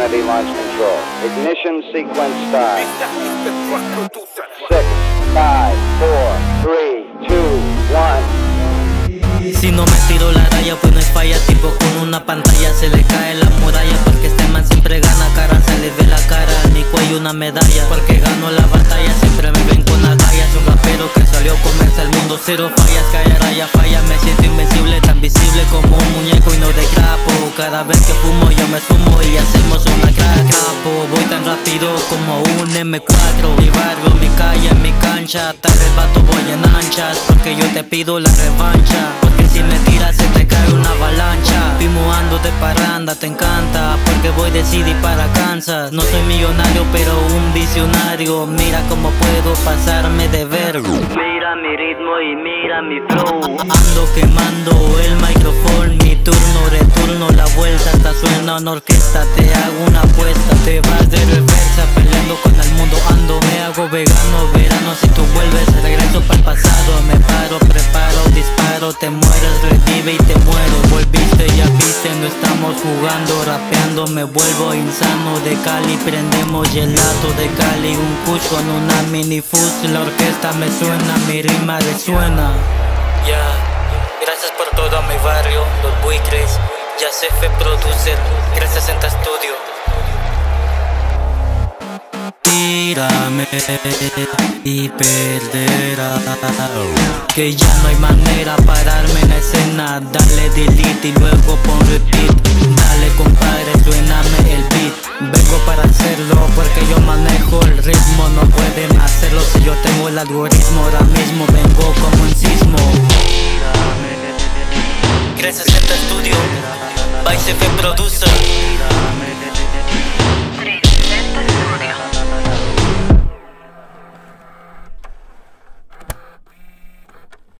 Heavy launch control. Ignition sequence start. 6, 5, 4, 3, 2, 1. Si no me tiro la raya, pues no hay falla. Tipo con una pantalla se le cae la muralla. Porque este man siempre gana cara, se le ve la cara. En mi cuello una medalla, porque gano la batalla. Siempre me ven con agallas. Un rapero que salió a comerse el mundo, cero fallas. Cae raya, falla, me siento invencible. Tan visible como un muñeco y no de grapo. Cada vez que fumo yo me sumo y hacemos una capo. Voy tan rápido como un M4. Mi barrio, mi calle, mi cancha. Tal vez vato voy en anchas, porque yo te pido la revancha. Porque si me tiras se te cae una avalancha. Pimo ando de parranda, te encanta, porque voy de CD para Kansas. No soy millonario pero un visionario. Mira cómo puedo pasarme de verbo. Mira mi ritmo y mira mi flow. Ando quemando el micrófono. Mi turno, returno, la vuelta hasta suena una orquesta. Te hago una apuesta, te vas de reversa. Peleando con el mundo ando. Me hago vegano, verano si tú vuelves. Regreso para el pasado, me paro, preparo, disparo. Te mueres, revive y te muero. Volviste, ya viste, no estamos jugando. Rapeando me vuelvo insano. De Cali prendemos gelato de Cali. Un push con una mini fuzz. La orquesta me suena, mi rima resuena. Gracias por todo a mi barrio, los buitres. Ya se fue producer, gracias en tu estudio. Tírame y perderás, que ya no hay manera pararme en la escena. Dale delete y luego pon repeat. Dale compadre, suéname el beat. Vengo para hacerlo porque yo manejo el ritmo. No pueden hacerlo si yo tengo el algoritmo. Ahora mismo vengo como un sismo. Gracias en tu estudio, Vice F Producer.